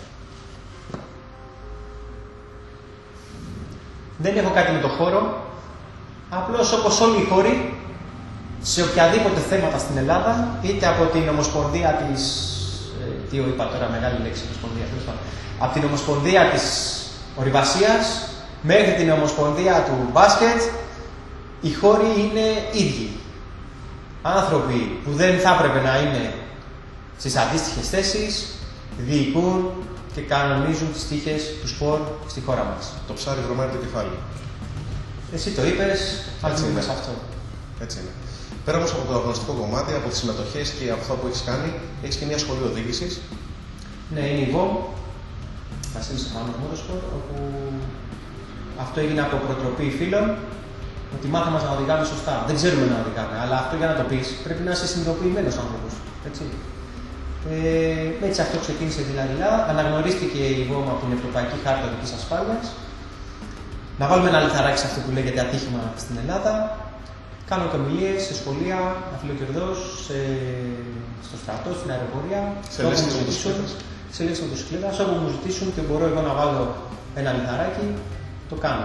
S2: Δεν έχω κάτι με το χώρο. Απλώς όπως όλοι οι χώροι, σε οποιαδήποτε θέματα στην Ελλάδα, είτε από την Ομοσπονδία της. Ε, τι είπα τώρα, μεγάλη λέξη, Ομοσπονδία. Από την Ομοσπονδία της Ορειβασίας μέχρι την Ομοσπονδία του Μπάσκετ, οι χώροι είναι ίδιοι. Άνθρωποι που δεν θα έπρεπε να είναι στις αντίστοιχες θέσεις, διοικούν και κανονίζουν τις τύχες του σπορ στη χώρα μας.
S1: Το ψάρι βρωμάει το κεφάλι.
S2: Εσύ το είπες, ας πούμε σε αυτό.
S1: Έτσι είναι. Πέρα όμως από το αγωνιστικό κομμάτι, από τις συμμετοχές και από αυτό που έχεις κάνει, έχεις και μια σχολή οδήγησης.
S2: Ναι, είναι η ΒΟΜ, Βασίλης Στεφάνος Motorsport, όπου αυτό έγινε από προτροπή φίλων, ότι μάθαμε να οδηγάμε σωστά. Δεν ξέρουμε να οδηγάμε, αλλά αυτό για να το πεις πρέπει να είσαι συνειδητοποιημένος άνθρωπος. Έτσι. Ε, έτσι αυτό ξεκίνησε δειλά-δειλά. Αναγνωρίστηκε η ΒΟΜ από την Ευρωπαϊκή Χάρτα Οδικής Ασφάλειας. Να βάλουμε ένα λιθαράκι σε αυτό που λέγεται ατύχημα στην Ελλάδα. Κάνω και ομιλίες σε σχολεία, αφιλοκερδός, σε... στο στρατό, στην αεροπορία.
S1: Σε λέξεις μοτοσυκλέτας.
S2: Σε λέξεις μοτοσυκλέτας. Όπου μου ζητήσουν και μπορώ εγώ να βάλω ένα λιθαράκι, το κάνω.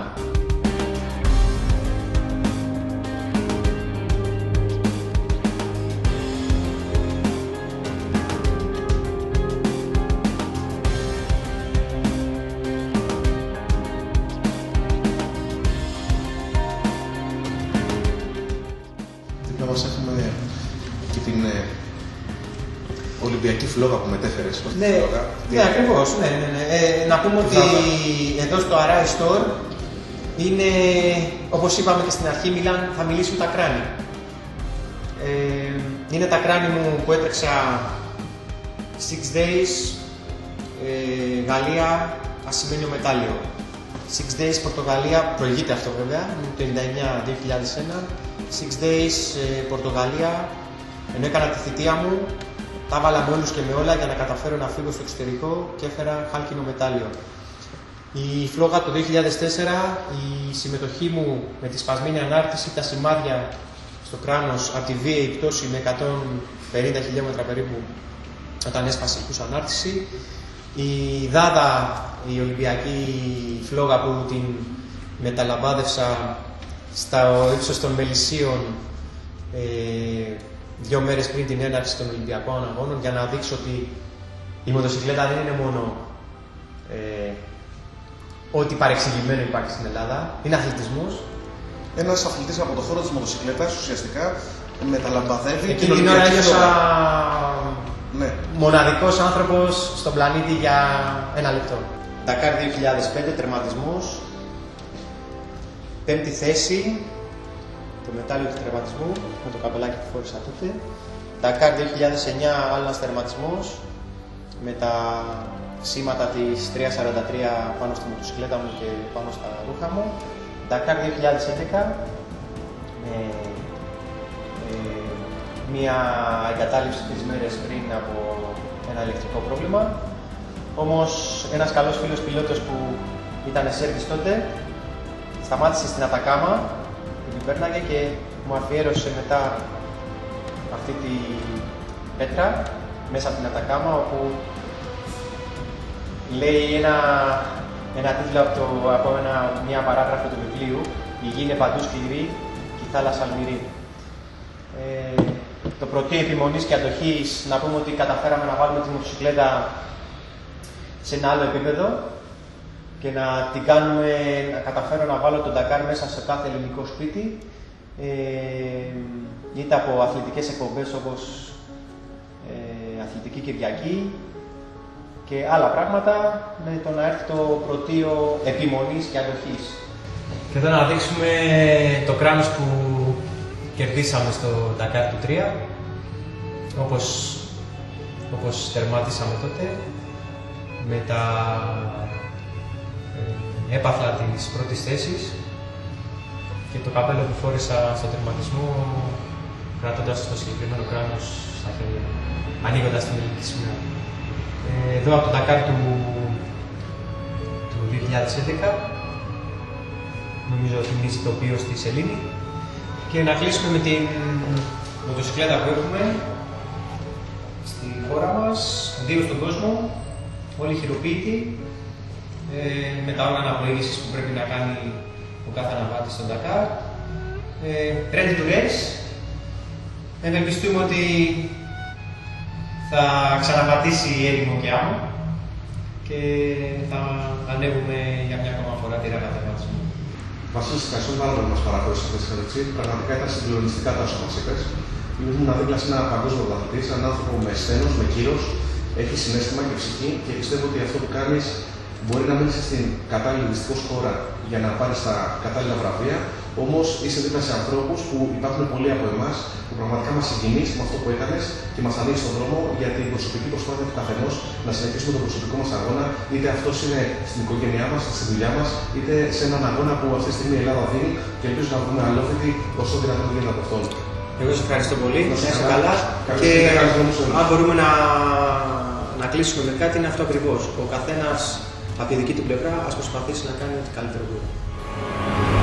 S1: Μας έχουμε και την ε, Ολυμπιακή φλόγα που μετέφερες.
S2: Ναι, ναι, ακριβώς. Ναι, ναι, ναι. Ε, να πούμε ότι εδώ στο Arai Store είναι, όπως είπαμε και στην αρχή, μιλάν, θα μιλήσουν τα κράνη. Ε, είναι τα κράνη μου που έτρεξα Six Days, ε, Γαλλία, ασημένιο μετάλλιο. Six Days Πορτογαλία, προηγείται αυτό βέβαια, το ενενήντα εννιά δύο χιλιάδες ένα. Six Days ε, Πορτογαλία, ενώ έκανα τη θητεία μου, τα έβαλα με όλους και με όλα για να καταφέρω να φύγω στο εξωτερικό και έφερα χάλκινο μετάλλιο. Η φλόγα το δύο χιλιάδες τέσσερα, η συμμετοχή μου με τη σπασμένη ανάρτηση, τα σημάδια στο κράνος από τη βίαιη πτώση με εκατόν πενήντα χιλιόμετρα περίπου όταν έσπασε η ανάρτηση. Η Δάδα, η Ολυμπιακή φλόγα που την μεταλαμπάδευσα στα ύψος των Μελισσίων ε, δύο μέρες πριν την έναρξη των Ολυμπιακών Αγώνων, για να δείξω ότι η μοτοσυκλέτα δεν είναι μόνο ε, ό,τι παρεξηγημένο υπάρχει στην Ελλάδα, είναι αθλητισμός.
S1: Ένας αθλητής από το χώρο της μοτοσυκλέτας ουσιαστικά μεταλαμπαδεύει
S2: εκείνη την ώρα ένιωσα
S1: ναι.
S2: μοναδικός άνθρωπος στον πλανήτη για ένα λεπτό. Ντακάρ δύο χιλιάδες πέντε, τερματισμός. Πέμπτη θέση, το μετάλλιο του τερματισμού, με το καπελάκι που φόρησα τότε. Ντακάρ δύο χιλιάδες εννιά, άλλο ένας τερματισμός, με τα σήματα της τριακόσια σαράντα τρία πάνω στη μοτοσυκλέτα μου και πάνω στα ρούχα μου. Ντακάρ δύο χιλιάδες έντεκα, με ε, μία εγκατάλειψη τρεις μέρες πριν από ένα ηλεκτρικό πρόβλημα. Όμως ένας καλός φίλος πιλότος που ήταν σέρβις τότε, σταμάτησε στην Ατακάμα, την πέρναγε και μου αφιέρωσε μετά αυτή τη πέτρα μέσα από την Ατακάμα, όπου λέει ένα, ένα τίτλο από, το, από ένα, μια παράγραφο του βιβλίου «Η γη είναι παντού σκληρή και η θάλασσα αλμυρή». Ε, το πρωτείο επιμονής και αντοχής, να πούμε ότι καταφέραμε να βάλουμε τη μοτοσυκλέτα σε ένα άλλο επίπεδο και να την κάνουμε, να καταφέρω να βάλω τον Dakar μέσα σε κάθε ελληνικό σπίτι, ε, είτε από αθλητικές εκπομπές όπως ε, Αθλητική Κυριακή και άλλα πράγματα, με το να έρθει το πρωτείο επιμονής και αντοχής.
S5: Και εδώ να δείξουμε το κράνος που κερδίσαμε στο Dakar του τρία, όπως, όπως τερμάτισαμε τότε, με τα ε, έπαθλα της πρώτης θέσης και το καπέλο που φόρεσα στο τερματισμό, κρατώντας το συγκεκριμένο κράνος στα χέρια, ανοίγοντας την ελληνική σημαία. Ε, εδώ από το Dakar του, του δύο χιλιάδες έντεκα, νομίζω θυμίζει το οποίο στη σελήνη. Και να κλείσουμε με την μοτοσυκλέτα που έχουμε στη χώρα μας, δύο στον κόσμο, όλοι χειροποίητοι, ε, με τα όργανα πλοήγησης που πρέπει να κάνει ο κάθε αναβάτης στον Dakar. Ε, ready to race. Ευελπιστούμε ότι θα ξαναπατήσει η έρημο και άμμο και θα ανέβουμε για μια ακόμα φορά τη ράγα τερματισμού.
S1: Βασίλη, ευχαριστώ πάρα πολύ που μας παραχώρησες αυτή τη συνέντευξη. Πραγματικά ήταν συγκλονιστικά τα όσα μας είπες. Ήμουν δίπλα σε ένα παγκόσμιο πρωταθλητή, σε έναν άνθρωπο με σθένος, με κύρος, έχει συναίσθημα και ψυχή και πιστεύω ότι αυτό που κάνεις μπορεί να μείνεις στην κατάλληλη δυστυχώς χώρα για να πάρεις τα κατάλληλα βραβεία. Όμως είσαι δίπλα σε ανθρώπους που υπάρχουν πολλοί από εμάς που πραγματικά μας συγκινείς με αυτό που έκανες και μας ανοίγεις τον δρόμο για την προσωπική προσπάθεια του καθενός να συνεχίσουμε τον προσωπικό μας αγώνα, είτε αυτός είναι στην οικογένειά μας, στη δουλειά μας, είτε σε έναν αγώνα που αυτή τη στιγμή η Ελλάδα δίνει και ελπίζω να βγούμε αλόφητοι όσο δυνατόν γίνεται από αυτόν.
S2: Εγώ σας ευχαριστώ πολύ.
S1: Να
S2: είστε
S1: είστε
S2: καλά.
S1: καλά.
S2: Και
S1: Καλή
S2: αν μπορούμε να, να κλείσουμε με κάτι, είναι αυτό ακριβώς. Ο καθένας από τη δική του πλευρά ας προσπαθήσει να κάνει ό,τι καλύτερο μπορεί.